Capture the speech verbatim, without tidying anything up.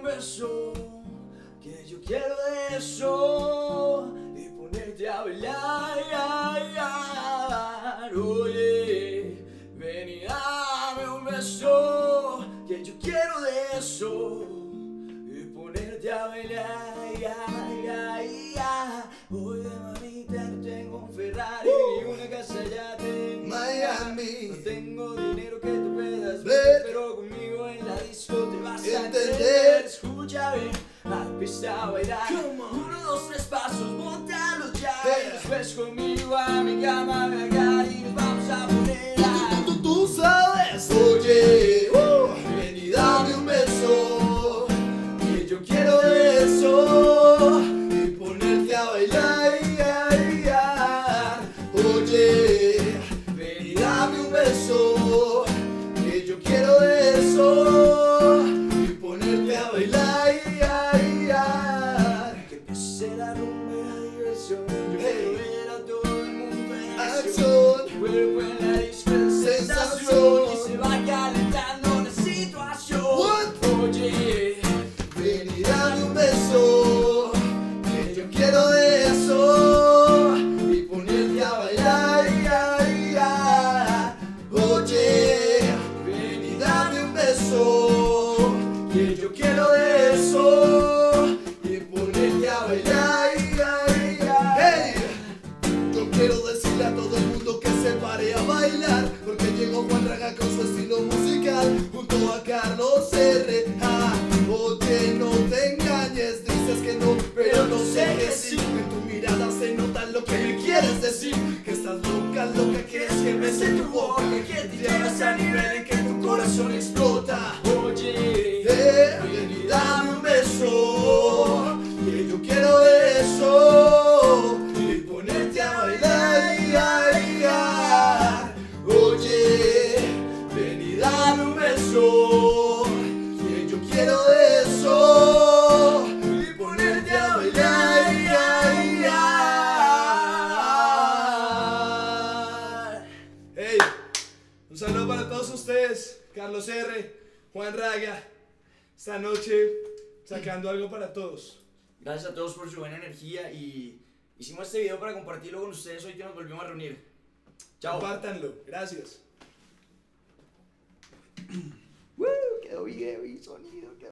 beso, que yo quiero de eso y ponerte a bailar. Oye, ven y dame un beso, que yo quiero de eso y ponerte a bailar. Oye, mamita, no tengo un Ferrari uh, ni una casa ya en Miami. No tengo dinero que tú puedas ver, pero conmigo en la disco te vas a entender. Escucha bien, a la pista a bailar. Uno, dos, tres pasos, bótalos ya. Hey. Después conmigo a mi cama, me acá y nos vamos a poner a... Tú, tú, tú, tú sabes. Oye, uh, ven y dame un beso, que yo quiero eso y ponerte a bailar. Oye, ven y dame un beso, que yo quiero eso y ponerte a bailar. Que empiece la rumba y la diversión. Yo quiero ver a todo el mundo en acción. Tu cuerpo en la disco es sensación y se va calentando la situación. What? Oye, ven y dame un beso, que yo quiero eso y ponerte a bailar. Oye, ven y dame un beso, que yo quiero eso y ponerte a bailar. Hey, yo quiero decirle a todo el mundo que se pare a bailar, porque llegó Juan Raga con su estilo musical junto a Carlos R A. Oye, no te engañes, dices que no, pero no sé que sí. En tu mirada se nota lo que me quieres decir, que estás loca, loca, quieres que bese tu boca, que te llevas a nivel en que tu corazón explota. Oye, eh, ven y dame un beso, que yo quiero eso y ponerte a bailar. Oye, ven y dame un beso, que yo quiero eso y ponerte a bailar. Hey, un saludo para todos ustedes, Carlos R, Juan Raga, esta noche sacando algo para todos. Gracias a todos por su buena energía y hicimos este video para compartirlo con ustedes hoy que nos volvimos a reunir. Chao. Compártanlo, gracias. Woo, quedó video y sonido, quedó